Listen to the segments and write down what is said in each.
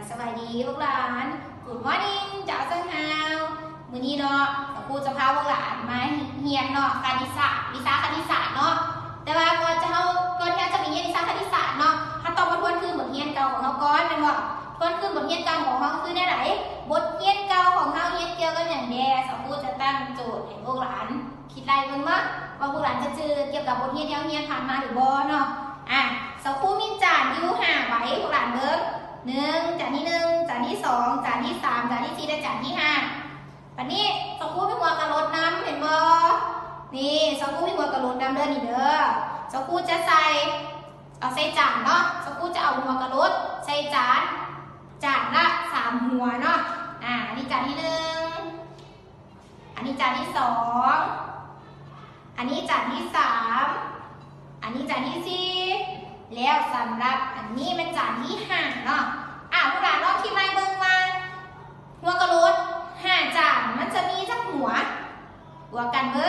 สวัสดีพวกหลาน Good morning จ้าจังฮาวมื้อนี้เนาะครูจะพาพวกหลานมาเรียนเนาะคณิตศาสตร์วิชาคณิตศาสตร์เนาะแต่ว่าก่อนที่จะมีเรียนวิชาคณิตศาสตร์เนาะถ้าต้องมาทวนคืนบทเรียนเก่าของเราก่อนเป็นว่าทวนคืนบทเรียนเก่าของเราคือได้ไหนบทเรียนเก่าของเราเรียนเกี่ยวกับอย่างแดครูจะตั้งโจทย์ให้พวกหลานคิดไรเบิ่งว่าพวกหลานจะเจอเกี่ยวกับบทเรียนที่เราเรียนผ่านมาหรือบ่เนาะครูมีจานอยู่5ใบพวกหลานเบิ่ง1จานที่1จานที่2จานที่3จานที่4และจานที่5วันนี้ครูมีหัวกระโดดน้ำเห็นบ่นี่ครูมีหัวกระโดดน้ำเด้อนี่เด้อครูจะใส่จานเนาะครูจะเอาหัวกระโดดใส่จานละ3หัวเนาะอันนี้จานที่1อันนี้จานที่2อันนี้จานที่3อันนี้จานที่4แล้วสำหรับอันนี้เป็นจานที่5เนาะพวกหลานลองคิดไว้เบิ่งว่าหัวกระโดด5จานมันจะมีจักหัวบวกกันเบิ่ง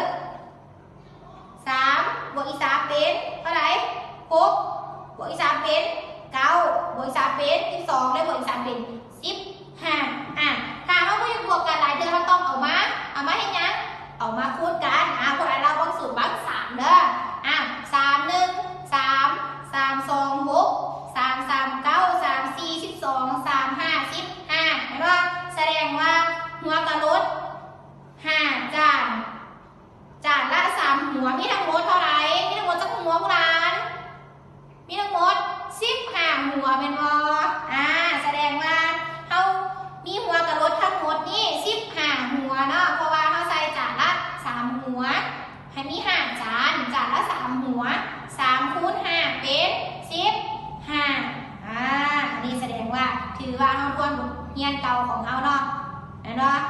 3บวกอีก3เป็นเท่าไหร่6บวกอีก3เป็น9บวกอีก3เป็น12และบวกอีก3เป็น15ถ้าเราไม่บวกกันหลายเดือนเราต้องเอามาให้ยังเอามาคูณกันพวกเราบางสูตรบาง3เด้อ3 1 3 3 2 6 3 3 9 3 4 12 3 5 15เห็นไหมแสดงว่าหัวกระโดด5จานละ3หัวมีทั้งหมดเท่าไหร่มีทั้งหมดจักหัวพวกหลานมีทั้งหมด15หัวเป็นบ่แสดงว่าเขามีหัวกระโดดทั้งหมดนี่15หัวเนาะเพราะว่าเขาใส่จานละ3หัวให้มี5จานละ3หัว3คูณ5เป็น15อันนี้แสดงว่าถือว่าเขาทวนบทเรียนเก่าของเขาเนาะเห็นบ่